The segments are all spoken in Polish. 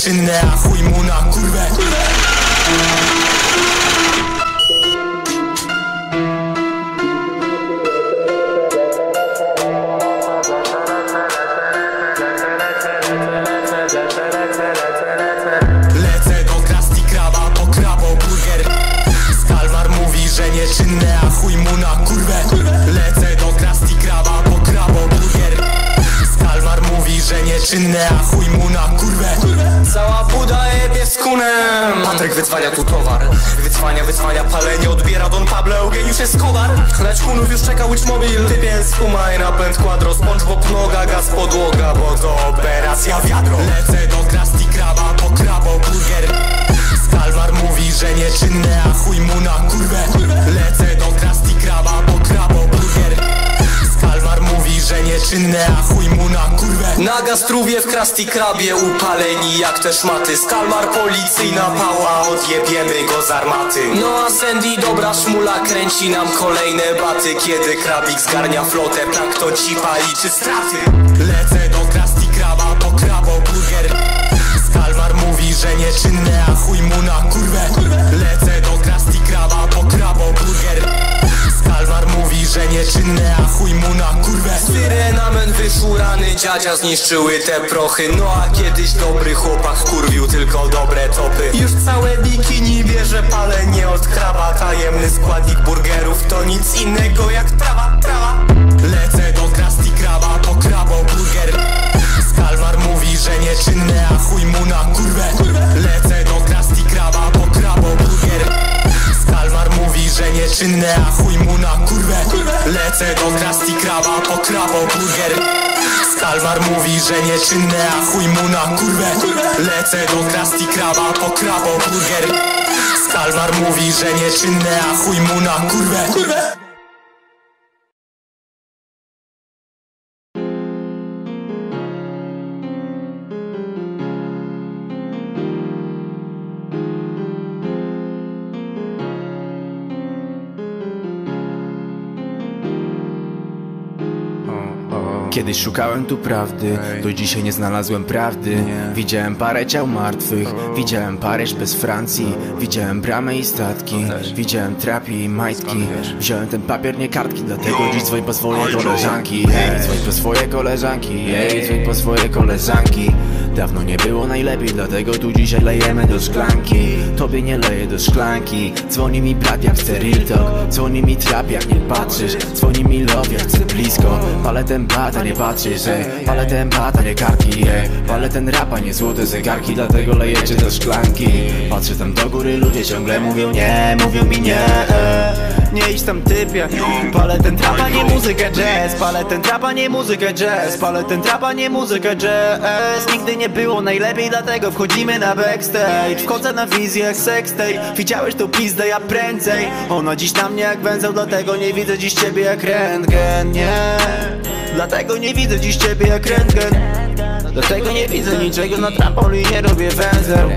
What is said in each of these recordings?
nieczynne, a chuj mu na kurwę. Lecę do Krusty Kraba po kraboburger. Skalmar mówi, że nieczynne, a chuj mu na kurwę. Lecę do Krusty Kraba po kraboburger. Skalmar mówi, że nieczynne, a chuj mu na kurwę. Cała buda jebie z kunem. Patryk wycwania tu towar. Wycwania palenie, odbiera Don Pablo, Eugeniusz Escobar. Lecz kunów już czeka Witchmobil. Typie skumaj, napęd quadro, SpongeBob noga, gaz podłoga, bo to operacja wiadro. Lecę do Krusty Kraba po kraboburger. Skalmar mówi, że nieczynne, a chuj mu na kurwę. Lecę do Krusty Kraba po kraboburger. Skalmar mówi, że nieczynne, a chuj mu na kurwę. Na gastruwie w Krusty Krabie upaleni jak te szmaty. Skalmar policyjna pała, odjebiemy go z armaty. No a Sandy dobra szmula kręci nam kolejne baty. Kiedy krabik zgarnia flotę, plankton cipa liczy straty. Lecę do Krusty Kraba po kraboburger. Skalmar mówi, że nieczynne, a chuj mu na kurwę. Lecę do Krusty Kraba po kraboburger. Skalmar mówi, że nieczynne, a chuj mu na kurwę. Syrenamen wyszurany, dziadzia zniszczyły te prochy. No a kiedyś dobry chłopak kurwił tylko dobre topy. Już całe bikini wie, że palenie od kraba. Tajemny składnik burgerów to nic innego jak trawa. Lecę do Krusty Kraba po kraboburger. Skalmar mówi, że nieczynne, a chuj mu na kurwę. Lecę do Krusty Kraba po kraboburger. Skalmar mówi, że nieczynne, a chuj mu na kurwę. Lecę do Krusty Kraba po kraboburger. Skalmar mówi, że nieczynne, a chuj mu na kurwę. Lecę do Krusty Kraba po kraboburger. Skalmar mówi, że nieczynne, a chuj mu na kurwę. Kiedyś szukałem tu prawdy, do dzisiaj nie znalazłem prawdy. Widziałem parę ciał martwych, widziałem Paryż bez Francji. Widziałem bramę i statki, widziałem trapi i majtki. Wziąłem ten papier, nie kartki, dlatego dziś dzwoń po swoje koleżanki. Hej, dzwoń po swoje koleżanki, hej, dzwoń po swoje koleżanki. Dawno nie było najlepiej, dlatego tu dzisiaj lejemy do szklanki. Tobie nie leję do szklanki. Dzwoni mi brat jak chce real talk, dzwoni mi trap jak nie patrzysz. Dzwoni mi love jak chce blisko. Palę ten bat, a nie patrzysz, ej. Palę ten bat, a nie kartki, ej. Palę ten rap, a nie złote zegarki, dlatego lejecie do szklanki. Patrzę tam do góry, ludzie ciągle mówią nie, mówią mi nie. Nie idź tam typie. Palę ten trap, a nie muzykę jazz. Palę ten trap, a nie muzykę jazz. Palę ten trap, a nie muzykę jazz. Nigdy nie było najlepiej, dlatego wchodzimy na backstage. Wchodzę na wizję jak sextape. Widziałeś tą pizdę, ja prędzej. Ona dziś na mnie jak węzeł, dlatego nie widzę dziś ciebie jak rentgen, nie. Dlatego nie widzę dziś ciebie jak rentgen. Dlatego nie widzę niczego na trampolinie, robię węzeł.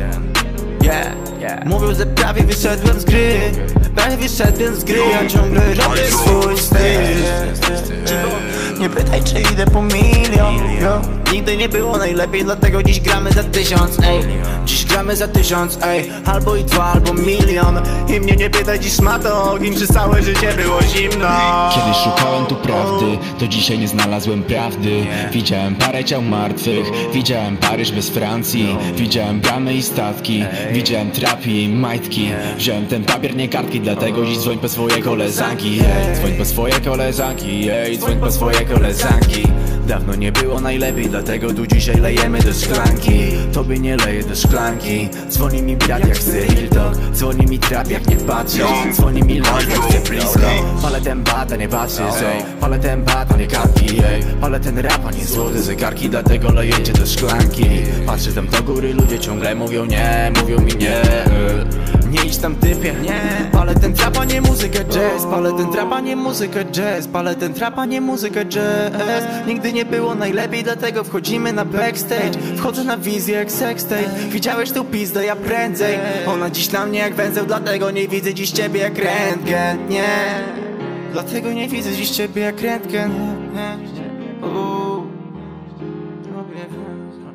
Mówią, że prawie wyszedłem z gry. Prawie wyszedłem z gry, ja ciągle robię swój styl. Nie pytaj, czy idę po milion. Nigdy nie było najlepiej, dlatego dziś gramy za 1000, ej. Dziś gramy za 1000, ej. Albo i 2, albo milion. I mnie nie pytaj dziś szmato ogień, czy całe życie było zimno. Kiedyś szukałem tu prawdy, do dzisiaj nie znalazłem prawdy. Widziałem parę ciał martwych, widziałem Paryż bez Francji. Widziałem bramy i statki, widziałem trapi i majtki. Wziąłem ten papier, nie kartki, dlatego dziś dzwoń po swoje koleżanki, ej. Dzwoń po swoje koleżanki, ej. Dzwoń po swoje koleżanki. Dawno nie było najlepiej, dlatego tu dzisiaj lejemy do szklanki. Tobie nie leję do szklanki. Dzwoni mi brat jak chce real talk, dzwoni mi trap jak nie patrzysz. Dzwoni mi love jak chce blisko. Palę ten bat, a nie patrzysz, ej. Palę ten bat, a nie kartki, ej. Palę ten rap, a nie złote zegarki, dlatego lejecie do szklanki. Patrzę tam do góry, ludzie ciągle mówią nie, mówią mi nie. Nie idź tam typie, nie. Palę ten trap, a nie muzykę jazz. Palę ten trap, a nie muzykę jazz. Palę ten trap, a nie muzykę jazz. Nigdy nie było najlepiej, dlatego wchodzimy na backstage. Wchodzę na wizję jak sextape. Widziałeś tą pizdę, ja prędzej. Ona dziś na mnie jak węzeł, dlatego nie widzę dziś ciebie jak rentgen, nie. Dlatego nie widzę dziś ciebie jak rentgen, nie. Robię węzeł.